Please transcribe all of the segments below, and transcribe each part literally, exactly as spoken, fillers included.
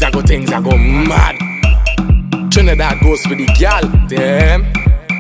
I go, things I go mad. Trinidad goes for the gal, damn.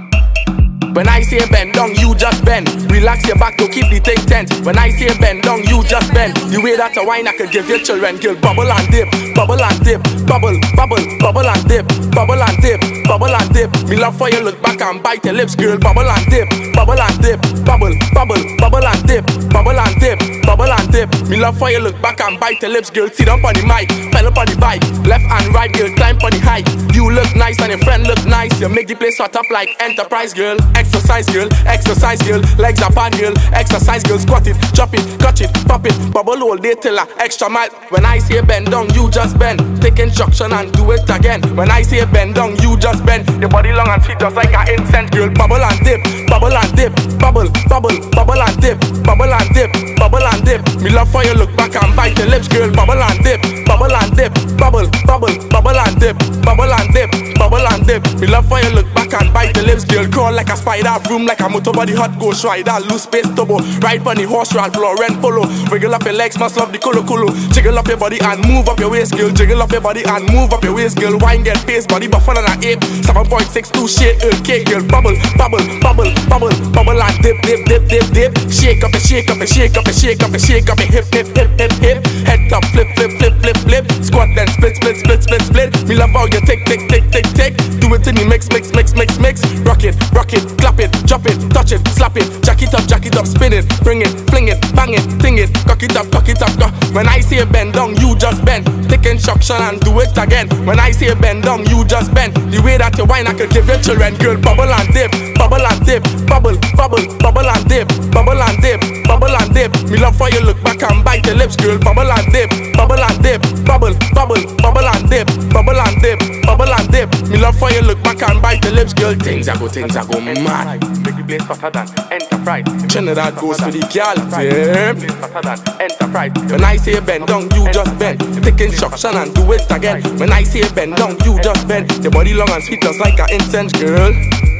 When I say bend down, you just bend. Relax your back, don't keep the thing tense. When I say bend down, you just bend. The way that a wine I could give your children, girl, bubble and dip, bubble and dip, bubble, bubble, bubble and dip, bubble and dip, bubble and dip. Me love for you, look back and bite your lips, girl, bubble and dip, bubble and dip, bubble, bubble, bubble and dip, bubble and dip, bubble and dip. Me love for you, look back and bite your lips, girl. Sit up on the mic, pedal on the bike, left and right, girl, climb on the height. You look nice and your friend look nice. You make the place hot up like Enterprise, girl. Exercise, girl, exercise, girl. Legs are bad, girl. Exercise, girl. Squat it, chop it, catch it, pop it. Bubble all day till a extra mile. When I say bend down, you just bend. Take instruction and do it again. When I say bend down, you just bend. Your body long and sweet just like an incense, girl. Bubble and dip, bubble and dip, bubble, bubble, bubble and dip, bubble and dip, bubble and dip. Me love for you, look back and bite your lips, girl. Bubble and dip, bubble and dip, bubble, bubble, bubble and dip, bubble and dip, bubble and dip. Me love for you, look back and bite your lips, girl. Crawl like a spider, vroom like a motor body, hot ghost rider, loose space turbo. Ride on the horse, ride Florent Polo. Wiggle up your legs, must love the colo colo. Jiggle up your body and move up your waist, girl. Jiggle up your body and move up your waist, girl. Wine get pace, body buffer than an ape. seven point six two shade earth cake, girl. Bubble, bubble, bubble, bubble, bubble and dip, dip, dip, dip, dip. Shake up and shake up and shake up and shake up and shake up and hip, hip, hip, hip, hip. Head top, flip, flip, flip, flip, flip. Squat then split, split, split, split, split. Me love how you tick, tick, tick, tick, tick. Do it in the mix, mix, mix, mix, mix. Rock it, rock it, clap it, drop it, touch it, slap it, jack it up, jack it up, spin it, bring it, fling it, bang it, ting it, cock it up, cock it up, cock. When I say bend down, you just bend. Take instruction and do it again. When I say bend down, you just bend. The way that you wine, I could give your children, girl. Bubble and dip, bubble and dip, bubble, bubble, bubble and dip, bubble and dip, bubble and dip. Me love for you, look back and bite your lips, girl. Bubble and dip, bubble and dip, bubble, bubble, bubble and dip, bubble and dip, bubble and dip. Me love for you, look back and bite your lips, girl. Things I go, things I go mad. Make the place hotter than Enterprise. Trinidad goes for the gal, damn. Enterprise. When I say bend down, you just bend. Take instruction and do it again. When I say bend down, you just bend. Your body long and sweet just like an incense, girl.